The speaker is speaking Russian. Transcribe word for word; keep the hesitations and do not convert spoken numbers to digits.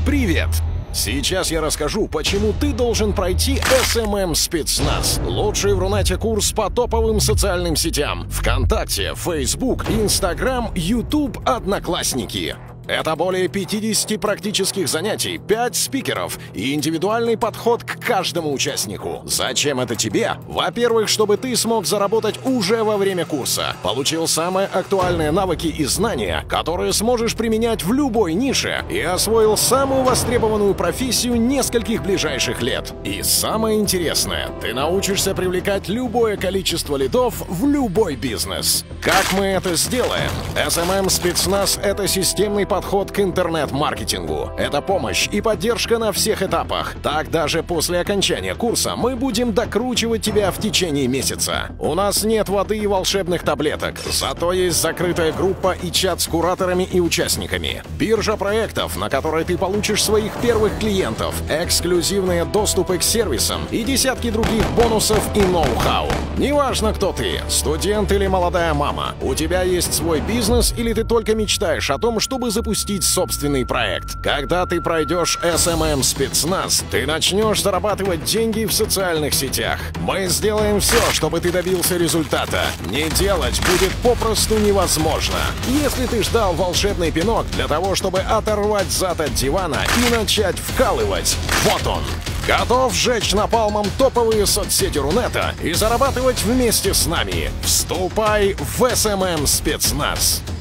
Привет! Сейчас я расскажу, почему ты должен пройти эс эм эм спецназ. Лучший в Рунете курс по топовым социальным сетям. ВКонтакте, Facebook, Instagram, YouTube, Одноклассники. Это более пятидесяти практических занятий, пять спикеров и индивидуальный подход к каждому участнику. Зачем это тебе? Во-первых, чтобы ты смог заработать уже во время курса, получил самые актуальные навыки и знания, которые сможешь применять в любой нише, и освоил самую востребованную профессию нескольких ближайших лет. И самое интересное, ты научишься привлекать любое количество лидов в любой бизнес. Как мы это сделаем? эс эм эм спецназ — это системный подход подход к интернет-маркетингу. Это помощь и поддержка на всех этапах. Так даже после окончания курса мы будем докручивать тебя в течение месяца. У нас нет воды и волшебных таблеток, зато есть закрытая группа и чат с кураторами и участниками. Биржа проектов, на которой ты получишь своих первых клиентов, эксклюзивные доступы к сервисам и десятки других бонусов и ноу-хау. Неважно, кто ты, студент или молодая мама, у тебя есть свой бизнес или ты только мечтаешь о том, чтобы запустить запустить собственный проект. Когда ты пройдешь эс эм эм спецназ, ты начнешь зарабатывать деньги в социальных сетях. Мы сделаем все, чтобы ты добился результата. Не делать будет попросту невозможно. Если ты ждал волшебный пинок для того, чтобы оторвать зад от дивана и начать вкалывать, вот он. Готов сжечь напалмом топовые соцсети Рунета и зарабатывать вместе с нами? Вступай в эс эм эм спецназ.